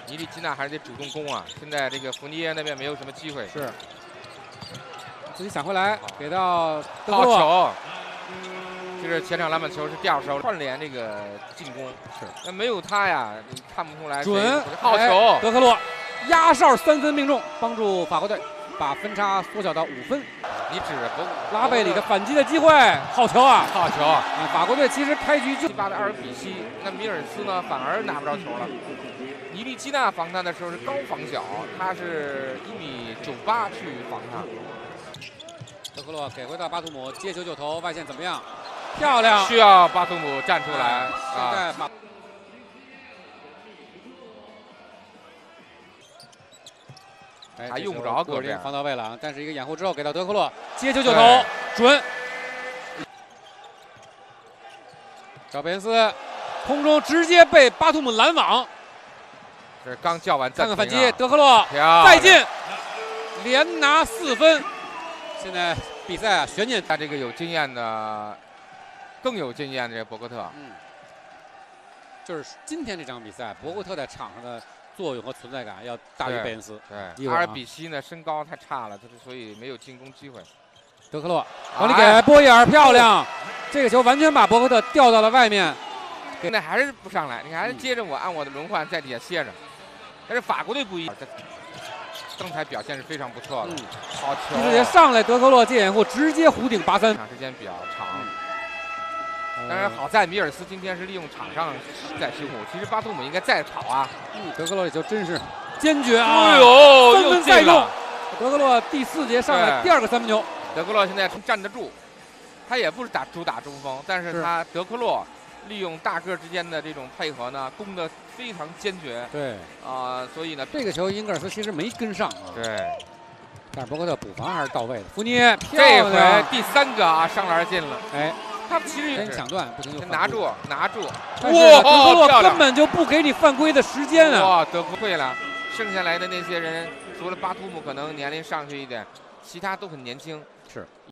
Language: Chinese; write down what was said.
尼利基纳还是得主动攻啊！现在这个福尼耶那边没有什么机会。 是。自己闪回来，给到德好克洛。 球！这是前场篮板球，是第二手串联这个进攻。 是。 那没有他呀，你看不出来。 准。 好球！ 德克洛压哨3分命中，帮助法国队把分差缩小到5分。 你指着拉贝里的反击的机会，好球啊！ 好球！ 法国队其实开局就 8的2比7，那米尔斯呢反而拿不着球了。尼利基纳防他的时候是高防小，他是1.98米去防他。 德克洛给回到巴图姆，接球就投，外线怎么样？漂亮！ 需要巴图姆站出来。 现在把。 还用不着戈边防到位了，但是一个掩护之后给到德克洛，接球就投，准。赵贝恩斯空中直接被巴图姆拦网。 这是刚叫完暂停、啊。 看看反击，德克洛再进，连拿4分。现在比赛啊悬念， 他这个有经验的，更有经验的这个博格特。 就是今天这场比赛，博格特在场上的作用和存在感要大于贝恩斯。 对，2比7呢，身高太差了，他所以没有进攻机会。 德克洛往里给波伊尔，漂亮！这个球完全把博格特吊到了外面。 现在还是不上来，你还是接着我按我的轮换在底下歇着。但是法国队不一样，刚才表现是非常不错的。好球！ 直接上来，德克洛借掩护，直接弧顶8-3。 场时间比较长。当然，好在米尔斯今天是利用场上在修补。其实巴图姆应该再跑啊。 德克洛这球真是坚决啊！ 哎呦 ，3分再用。德克洛第4节上来第2个3分球。 德克洛现在站得住，他也不是主打中锋，但是他德克洛利用大个之间的这种配合呢，攻得非常坚决。 对所以呢， 这个球英格尔斯其实没跟上啊。 对。 但是博格特补防还是到位的。福尼耶这回第3个啊，上篮进了。 哎。 他其实先抢断，不行就拿住。哇， 德克洛根本就不给你犯规的时间啊！ 哇，德克会了，剩下来的那些人，除了巴图姆可能年龄上去一点，其他都很年轻。 是。